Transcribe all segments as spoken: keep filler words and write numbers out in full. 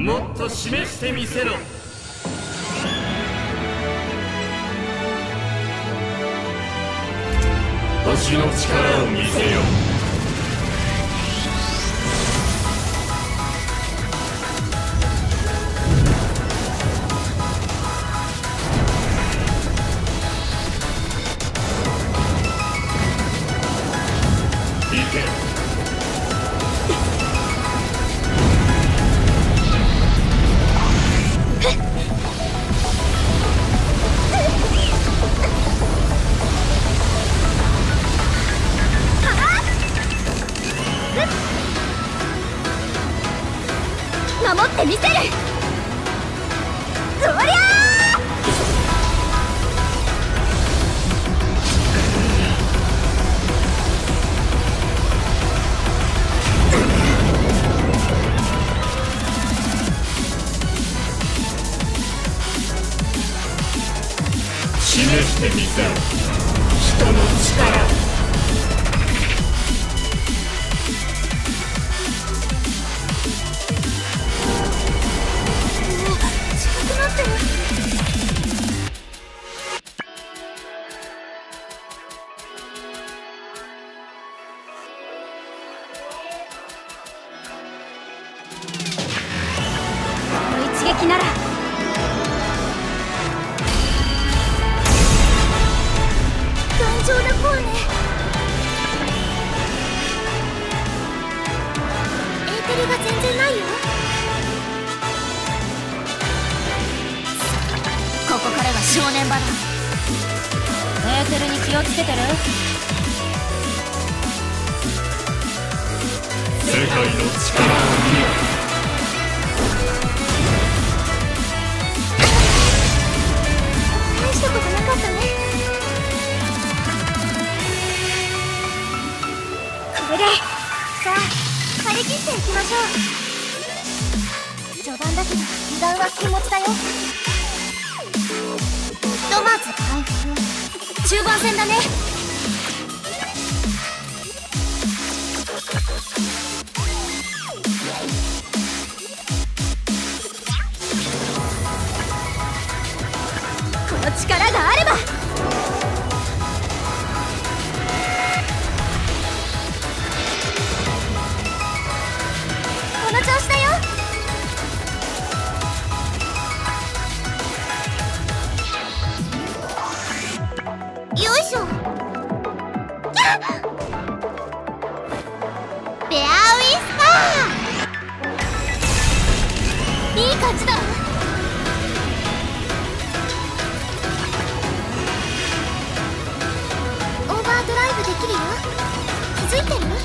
もっと示してみせろ。星の力を見せよ。行け。 守ってみせる。そりゃ示してみせろ。人の力。 一撃なら頑丈な方ね。エーテルが全然ないよ。ここからが正念場だ。エーテルに気をつけてる。 世界の力を見よ。 大したことなかったね。これでさあ張り切っていきましょう。序盤だけど油断は禁物だよ。ひとまず回復。中盤戦だね。この力があればこの調子だよ。よいしょ。ベアウィスパー。いい感じだ。オーバードライブできるよ。気づいてる？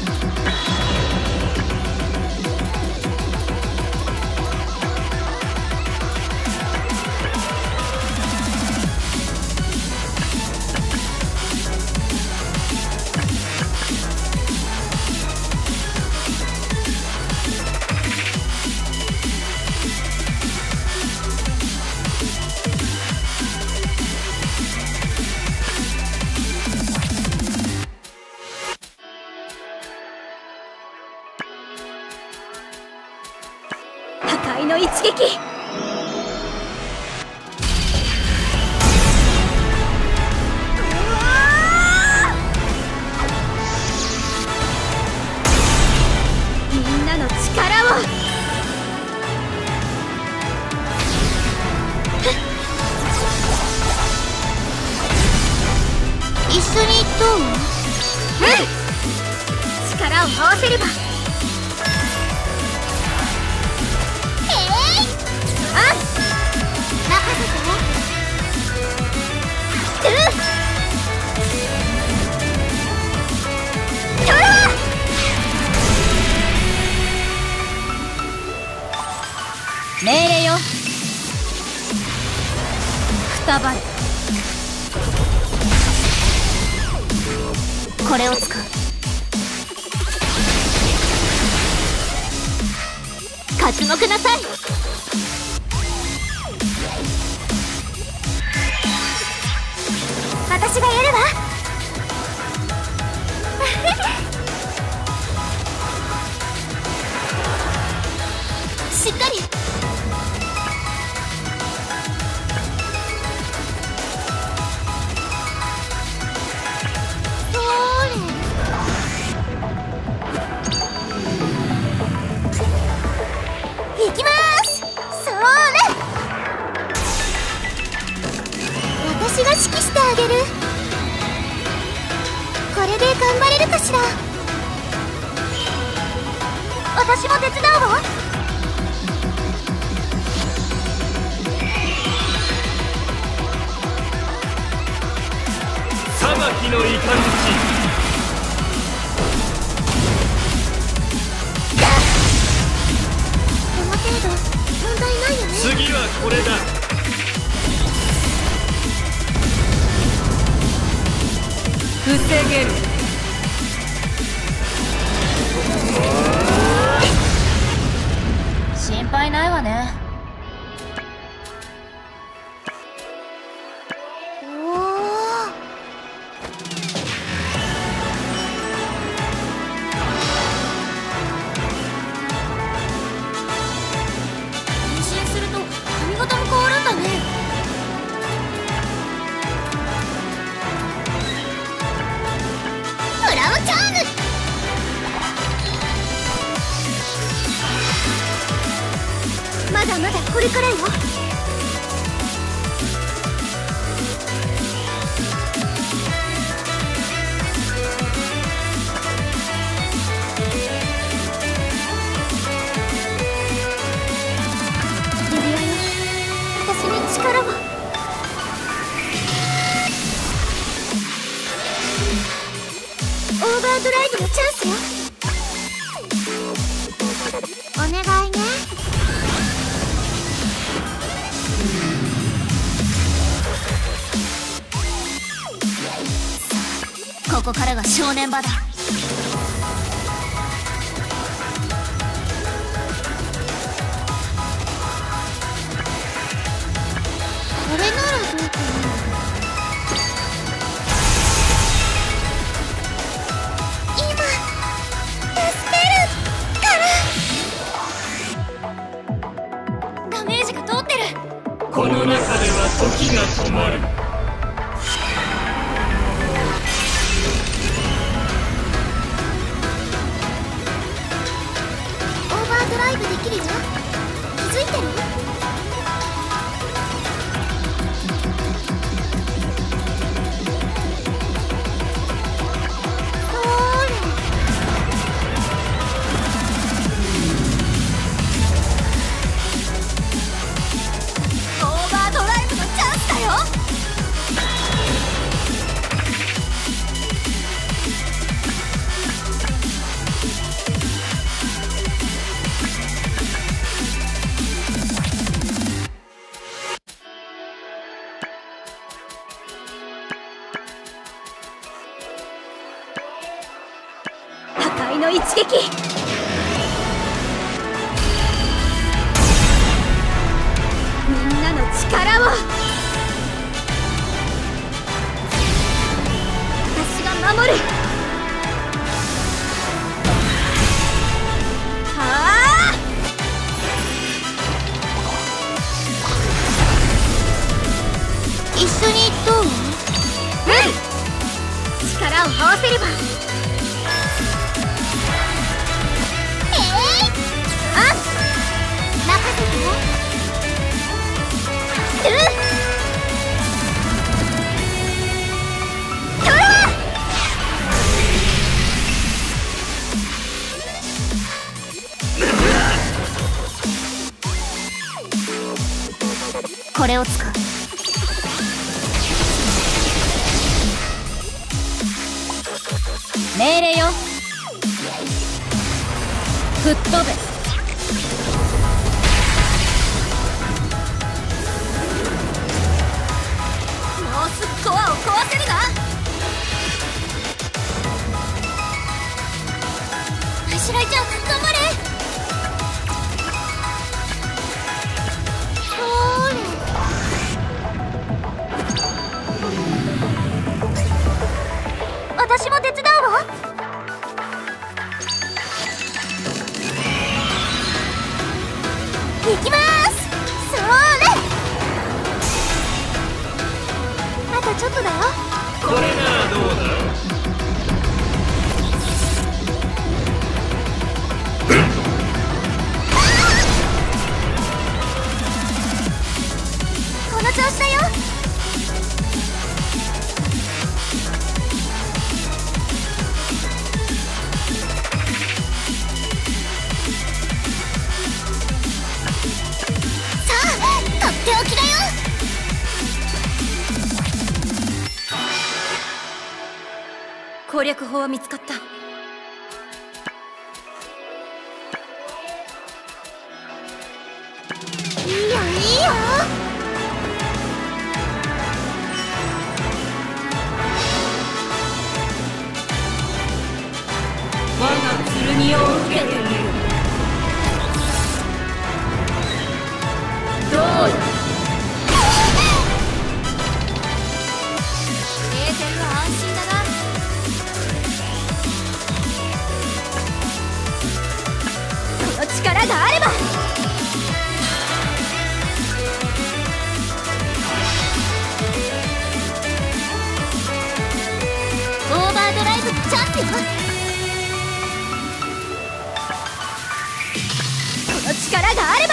破壊の一撃。みんなの力を一緒にどう？うん、力を合わせれば。命令よ。くたばれ。これを使う。刮目なさい。私がやるわ。しっかり。 私も手伝うわ。 裁きのいかんち。 この程度問題ないよね。 次はこれだ。 防げる。 心配ないわね。おお。変身すると髪型も変わるんだね。ブラウンチャーム。まだまだこれからよ。指輪よ、私に力を。オーバードライブのチャンスよ。お願いね。ここからが正念場だ。これならどうかな。今助けるから。ダメージが通ってる。 この中では時が止まる。 ドライブできるよ。気づいてる？ほーれ。オーバードライブのチャンスだよ。破壊の一撃。みんなの力を私が守る。はあ。一緒にどう？うん、力を合わせれば。これを使う。命令よ。吹っ飛べ。もうすぐコアを壊せるな。白井ちゃん頑張れ。私も手伝うわ。行きまーす。それ。あとちょっとだよ。 これならどうだ。 この調子だよ。 攻略法は見つかった。いいよいいよ。 我が剣を受けてみる。どうだ。 エーテルは安心だな。この力があれば。オーバードライブのチャンピオン。この力があれば。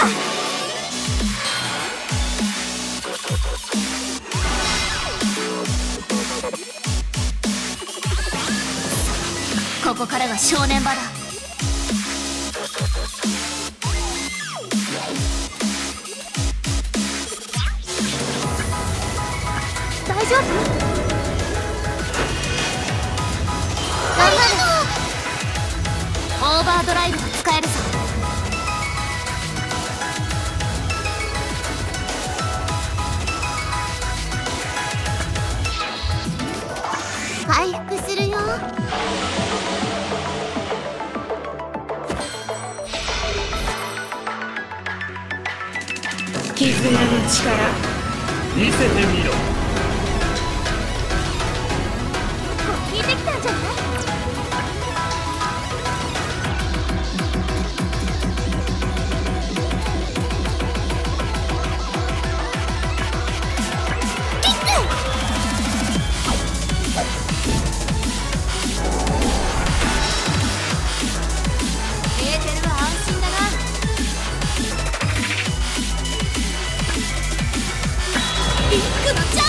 ここからが正念場だ。大丈夫？頑張る。オーバードライブが使えるぞ。回復するよ。 絆の力見せてみろ。 効いてきたんじゃない？キック！エーテルは安心だな。ビッグのチャン